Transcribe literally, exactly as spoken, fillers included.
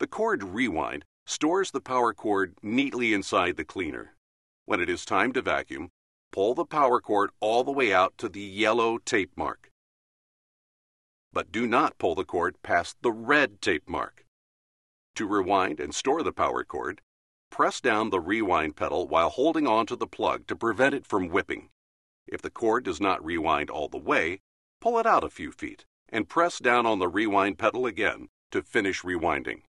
The cord rewind stores the power cord neatly inside the cleaner. When it is time to vacuum, pull the power cord all the way out to the yellow tape mark. But do not pull the cord past the red tape mark. To rewind and store the power cord, press down the rewind pedal while holding on to the plug to prevent it from whipping. If the cord does not rewind all the way, pull it out a few feet and press down on the rewind pedal again to finish rewinding.